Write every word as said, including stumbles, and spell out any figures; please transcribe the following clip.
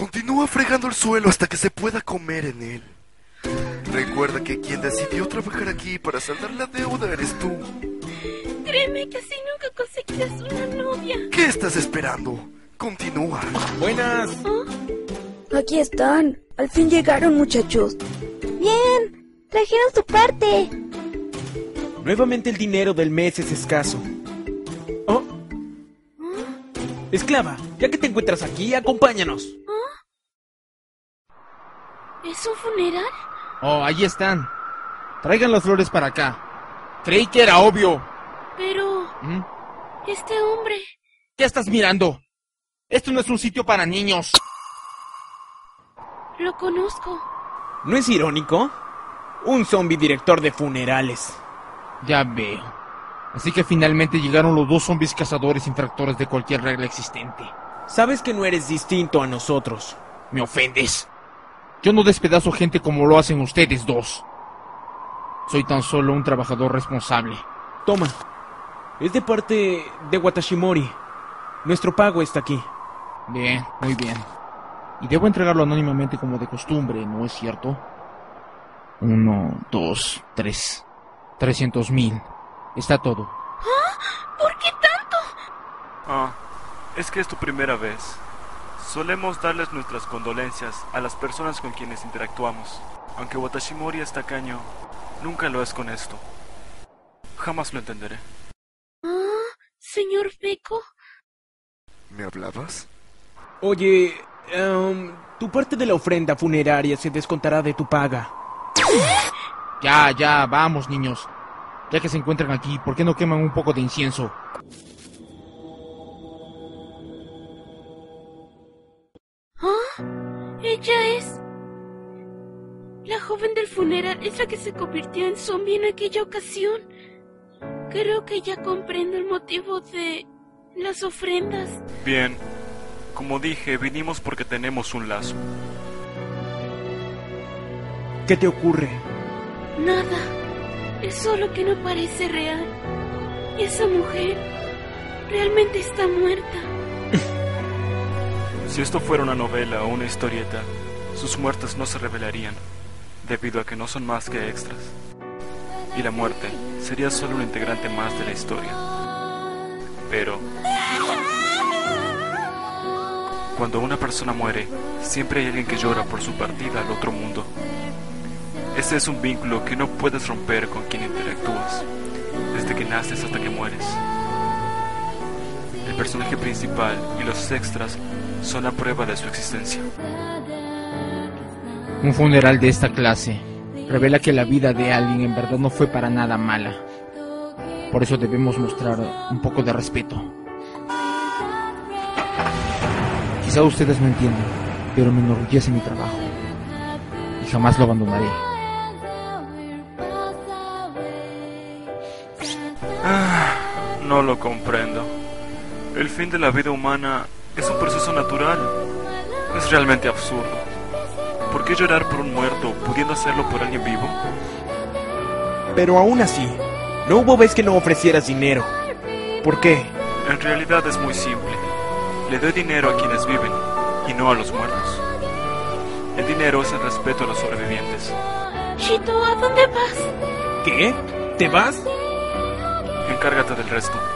Continúa fregando el suelo hasta que se pueda comer en él. Recuerda que quien decidió trabajar aquí para saldar la deuda eres tú. Créeme que así nunca conseguirás una novia. ¿Qué estás esperando? Continúa. Buenas. ¿Ah? Aquí están. Al fin llegaron, muchachos. Bien, trajeron su parte. Nuevamente el dinero del mes es escaso. Oh. Esclava, ya que te encuentras aquí, acompáñanos. ¿Es un funeral? Oh, ahí están. Traigan las flores para acá. Creí que era obvio. Pero... ¿Mm? este hombre... ¿Qué estás mirando? Esto no es un sitio para niños. Lo conozco. ¿No es irónico? Un zombie director de funerales. Ya veo. Así que finalmente llegaron los dos zombies cazadores infractores de cualquier regla existente. Sabes que no eres distinto a nosotros. ¿Me ofendes? Yo no despedazo gente como lo hacen ustedes dos. Soy tan solo un trabajador responsable. Toma. Es de parte de Watashimori. Nuestro pago está aquí. Bien, muy bien. Y debo entregarlo anónimamente como de costumbre, ¿no es cierto? Uno, dos, tres. Trescientos mil. Está todo. ¿Ah? ¿Por qué tanto? Ah, es que es tu primera vez. Solemos darles nuestras condolencias a las personas con quienes interactuamos. Aunque Watashimori es tacaño, nunca lo es con esto. Jamás lo entenderé. Ah, señor Beko. ¿Me hablabas? Oye, um, tu parte de la ofrenda funeraria se descontará de tu paga. Ya, ya, vamos, niños. Ya que se encuentran aquí, ¿por qué no queman un poco de incienso? ¿Ah? Ella es... la joven del funeral, es la que se convirtió en zombie en aquella ocasión. Creo que ya comprendo el motivo de... las ofrendas. Bien, como dije, vinimos porque tenemos un lazo. ¿Qué te ocurre? Nada, es solo que no parece real. Y esa mujer realmente está muerta. Si esto fuera una novela o una historieta, sus muertes no se revelarían, debido a que no son más que extras. Y la muerte sería solo un integrante más de la historia. Pero... cuando una persona muere, siempre hay alguien que llora por su partida al otro mundo. Ese es un vínculo que no puedes romper con quien interactúas, desde que naces hasta que mueres. El personaje principal y los extras son la prueba de su existencia. Un funeral de esta clase revela que la vida de alguien en verdad no fue para nada mala. Por eso debemos mostrar un poco de respeto. Quizá ustedes no entiendan, pero me enorgullece mi trabajo y jamás lo abandonaré. Ah, no lo comprendo. El fin de la vida humana es un proceso natural. Es realmente absurdo. ¿Por qué llorar por un muerto pudiendo hacerlo por alguien vivo? Pero aún así, no hubo vez que no ofrecieras dinero. ¿Por qué? En realidad es muy simple. Le doy dinero a quienes viven y no a los muertos. El dinero es el respeto a los sobrevivientes. Shito, ¿a dónde vas? ¿Qué? ¿Te vas? Encárgate del resto.